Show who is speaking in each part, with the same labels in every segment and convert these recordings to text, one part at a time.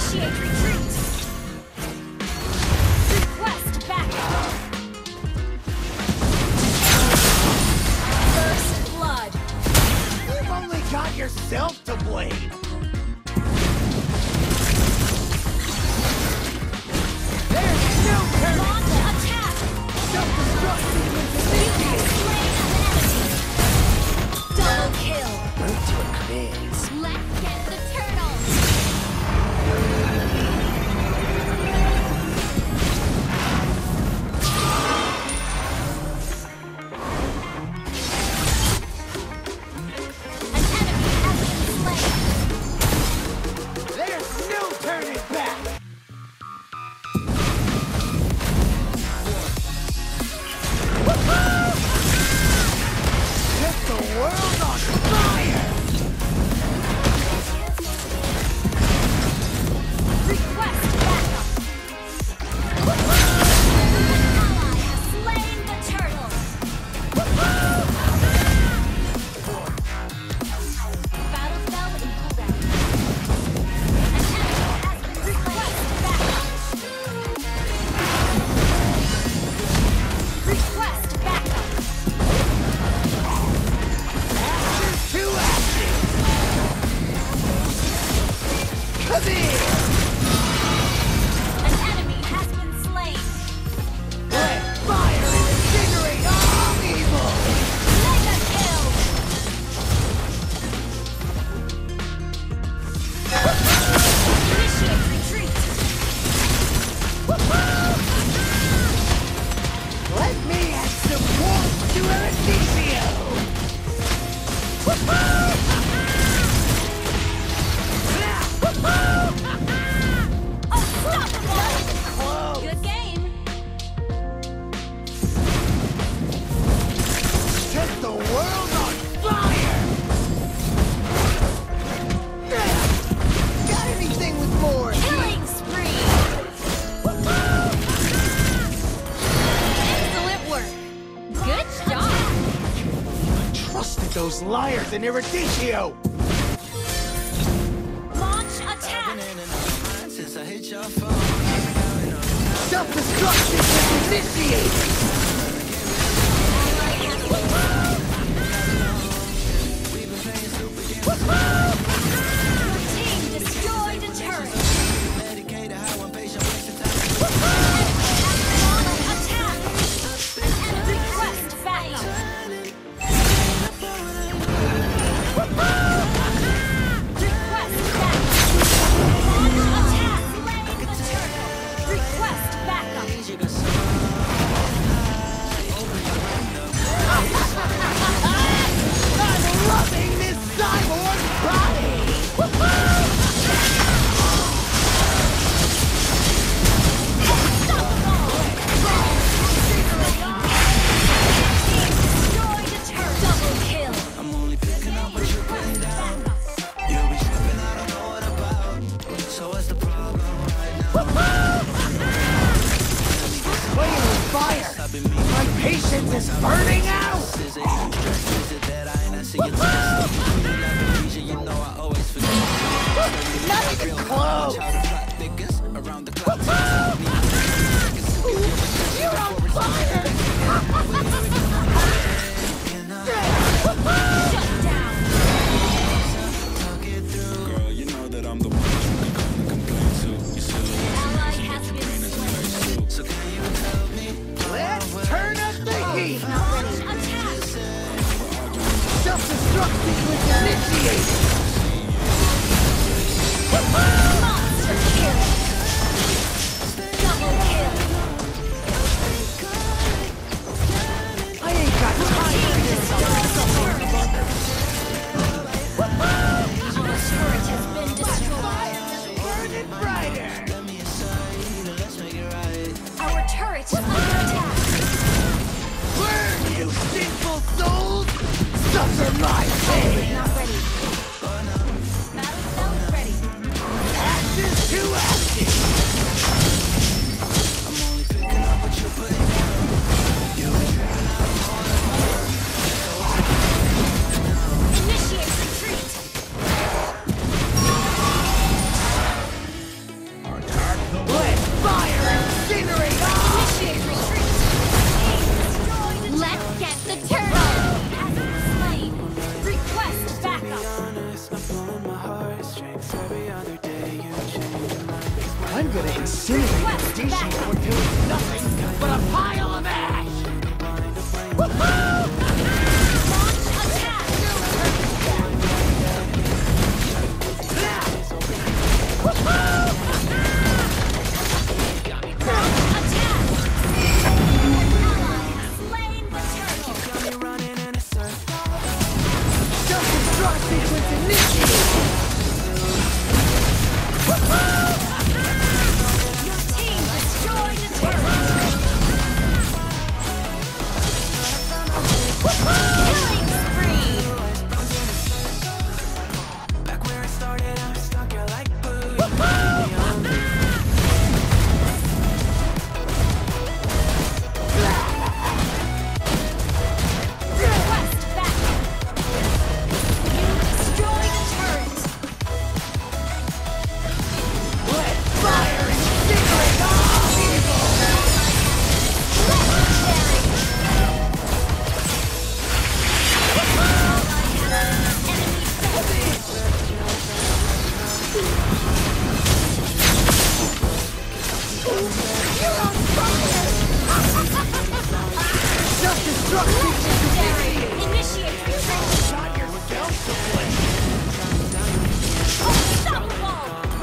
Speaker 1: Initiate retreat! Request backup! First blood!
Speaker 2: You've only got yourself to blame! There's no turn!
Speaker 1: Launch attack!
Speaker 2: Self-destruct sequence
Speaker 1: You have
Speaker 2: initiated!
Speaker 1: slain an enemy! Double kill!
Speaker 2: Move to a quiz.
Speaker 1: Let's get the turtles! An enemy has been slain!
Speaker 2: There's no turning back! Set the world on fire!
Speaker 1: Request backup! An ally has slain the turtles! Battle spell in cooldown. An enemy has been request backup! Request backup!
Speaker 2: Ashes to ashes! Come here!
Speaker 1: An enemy has been slain!
Speaker 2: Let fire incinerate all evil!
Speaker 1: Mega kill! Initiate retreat!
Speaker 2: Let me add some warmth to Erethisio!
Speaker 1: Unstoppable! Good game!
Speaker 2: Set the world on fire! Got anything with more?
Speaker 1: Killing spree! Excellent work! Good job!
Speaker 2: Trusted those liars in Erethisio!
Speaker 1: Launch attack!
Speaker 2: Self-destruction is initiated!
Speaker 1: Your team destroyed a turret! Launch attack! An enemy request backup! Request backup! Launch attack! Slain the turtle! Request backup!
Speaker 2: I'm loving this cyborg body!
Speaker 1: Destroyed a turret! Double kill!
Speaker 3: I'm only picking up what you put down. You'll be tripping, I don't know what about. So what's the problem right now?
Speaker 2: Playing with fire! My patience is burning out!
Speaker 3: Is it you stress? Is it that I ain't answer your text? You like amnesia, you know I always forget.
Speaker 2: Not even close!
Speaker 3: How the plot thickens around the clock.
Speaker 2: You're on fire!
Speaker 1: Shut down!
Speaker 3: Girl, you know that I'm the one that you can come and complain to. You silly
Speaker 1: Ally has been slain.
Speaker 3: so can you tell me?
Speaker 2: Let's turn up the heat!
Speaker 1: Launch attack!
Speaker 2: Self-destruct sequence initiated!
Speaker 1: Monster kill! Double kill!
Speaker 2: I ain't got time for this!
Speaker 1: Our turret has been destroyed!
Speaker 2: Burn it brighter!
Speaker 1: Our turret is under attack!
Speaker 2: Burn, you sinful souls! Suffer my fate!
Speaker 1: Not ready. Battle spell is ready.
Speaker 2: Ashes to ashes!
Speaker 3: I'm only picking up what you're putting down. You'll be tripping out on
Speaker 1: Initiate retreat!
Speaker 2: I'm gonna incinerate the station until it's nothing but a pile of ash! Woohoo!
Speaker 1: Launch attack!
Speaker 2: Woohoo!
Speaker 1: Launch attack! Ally has slain the turtle!
Speaker 3: Got me running in a circle.
Speaker 2: Self-destruct sequence initiated!
Speaker 1: Your team destroyed a turret! Killing spree!
Speaker 3: Back where I started, I'm stuck here like boo.
Speaker 1: Request backup! You destroyed a turret!
Speaker 2: Let fire incinerate all evil!
Speaker 1: Legendary! You're on fire!
Speaker 2: Self-destruct sequence
Speaker 1: Legendary! Initiate retreat!
Speaker 2: got yourself someplace!
Speaker 1: Unstoppable!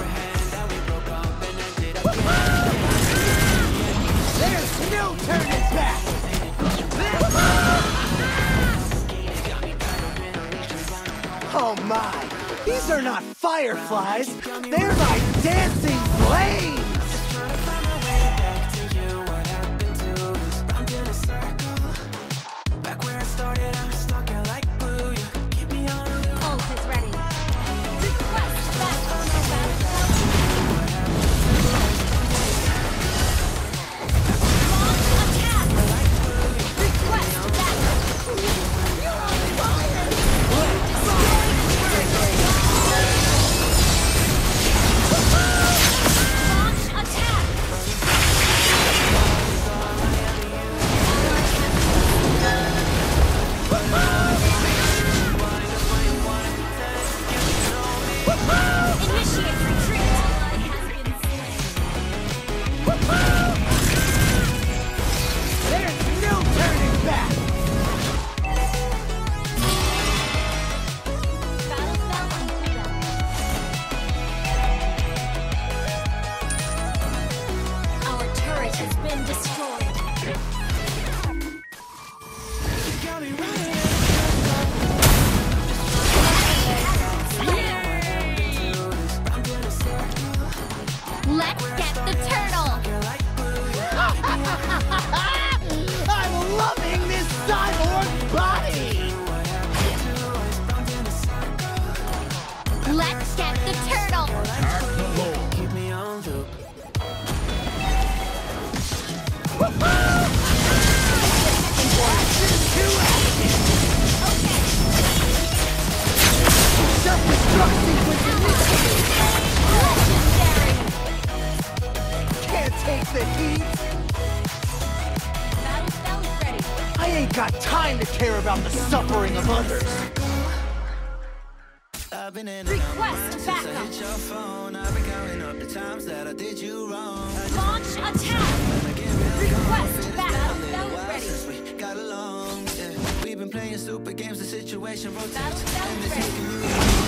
Speaker 2: There's no turning back! Oh my! These are not fireflies! They're like dancing flames!
Speaker 3: Back where I started, I'm stuck here like boo. You keep me on a loop.
Speaker 1: Ult is ready. Request backup! Launch attack! Request backup! You're on fire! Launch attack! Initiate retreat! Ally has been slain.
Speaker 2: There's no turning back!
Speaker 1: Battle spell on cooldown. Our turret has been destroyed.
Speaker 3: Got me running.
Speaker 1: Let's get the turtle!
Speaker 2: I'm loving this cyborg body!
Speaker 1: Let's get the turtle!
Speaker 3: Keep me on loop.
Speaker 2: Self-destruct sequence initiated!
Speaker 1: Legendary!
Speaker 2: Can't take the heat!
Speaker 1: Battle spell is ready.
Speaker 2: I ain't got time to care about the suffering of others!
Speaker 3: I've been in
Speaker 1: Request backup!
Speaker 3: hit your phone. I've been counting up the times that I did you wrong.
Speaker 1: Launch attack! Request backup! Spell is ready.
Speaker 3: Since we got along, yeah. We've been playing stupid games, the situation rotates.
Speaker 1: Battle spell
Speaker 3: And
Speaker 1: is
Speaker 3: it's
Speaker 1: ready.
Speaker 3: making me